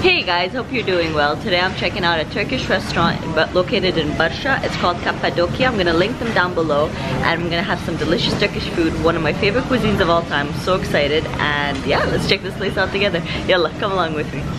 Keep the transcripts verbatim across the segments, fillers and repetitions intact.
Hey guys, hope you're doing well. Today I'm checking out a Turkish restaurant but located in Barsha. It's called Kapadokiya. I'm gonna link them down below and I'm gonna have some delicious Turkish food, one of my favorite cuisines of all time. I'm so excited, and yeah, let's check this place out together. Yalla, come along with me.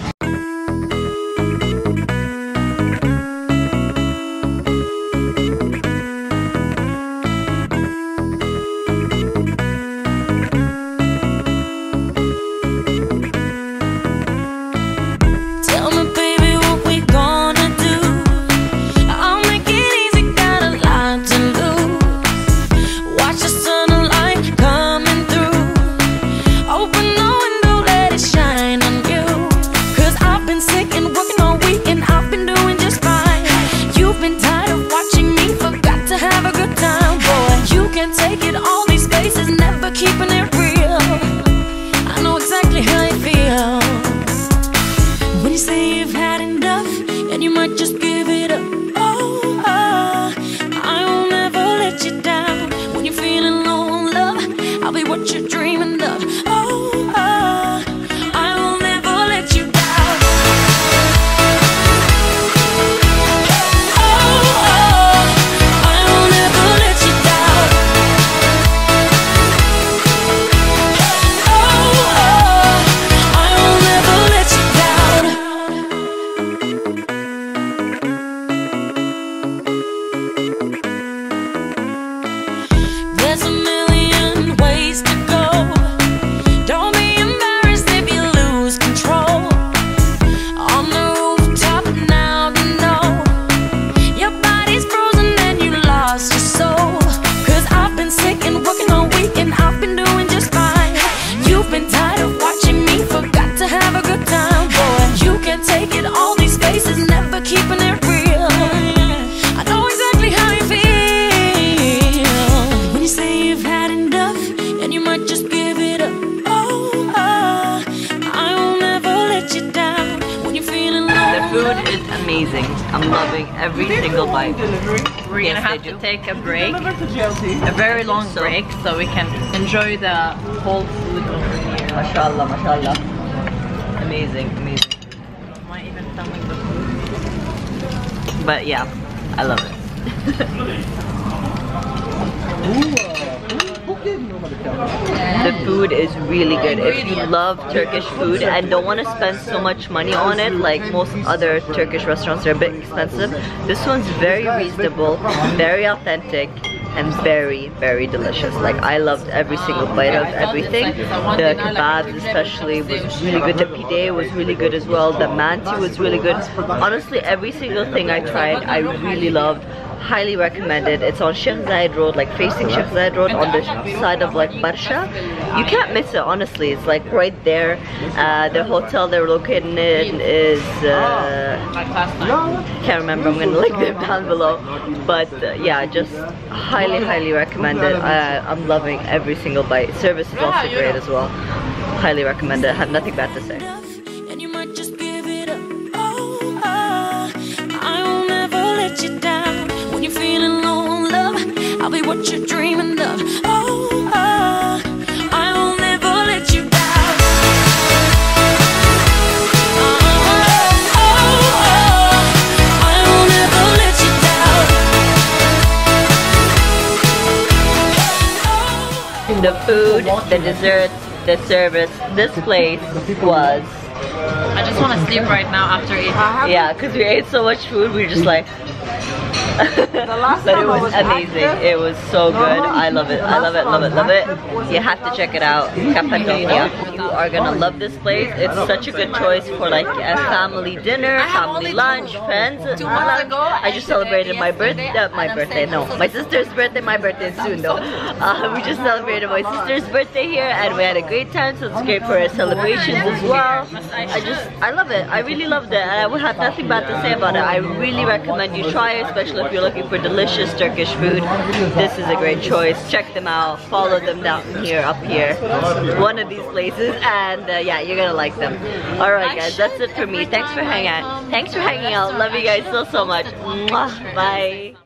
Amazing. I'm loving every single bite. We're yes, gonna have to take a break, a very long so, break, so we can enjoy the whole food over here. Mashallah, mashallah. Amazing, amazing. Am I even filming the food? But yeah, I love it. The food is really good. If you love Turkish food and don't want to spend so much money on it, like most other Turkish restaurants are a bit expensive, this one's very reasonable, very authentic, and very, very delicious. Like, I loved every single bite of everything. The kebabs especially was really good. The pide was really good as well. The manti was really good. Honestly, every single thing I tried, I really loved. Highly recommended. It's on Sheikh Zayed Road, like facing Sheikh Zayed Road on the side of like Barsha. You can't miss it, honestly. It's like right there. Uh, the hotel they're located in is uh, can't remember. I'm gonna link them down below. But uh, yeah, just highly, highly recommended. Uh, I'm loving every single bite. Service is also great as well. Highly recommended. I have nothing bad to say. I'll be what you're dreaming of. Oh, oh, I will never let you down. Oh, oh, oh, I will never let you down. The food, the desserts, the service, this place was... I just want to sleep right now after eating. Yeah, because we ate so much food, we were just like... But it was amazing. It was so good. I love it. I love it, love it, love it. You have to check it out. Kapadokiya. You are gonna love this place. It's such a good choice for like a family dinner, family lunch, friends. I just celebrated my birthday. Uh, my birthday, no, my sister's birthday. My birthday is soon though. Uh, we just celebrated my sister's birthday here, and we had a great time. So it's great for our celebrations as well. I just, I love it. I really loved it, and I would have nothing bad to say about it. I really recommend you try it, especially if you're looking for delicious Turkish food. This is a great choice. Check them out. Follow them down here, up here. One of these places, and uh, yeah, you're gonna like them. All right, guys, that's it for me. Thanks for hanging out. Thanks for hanging out. Love you guys so so much. Mwah. Bye.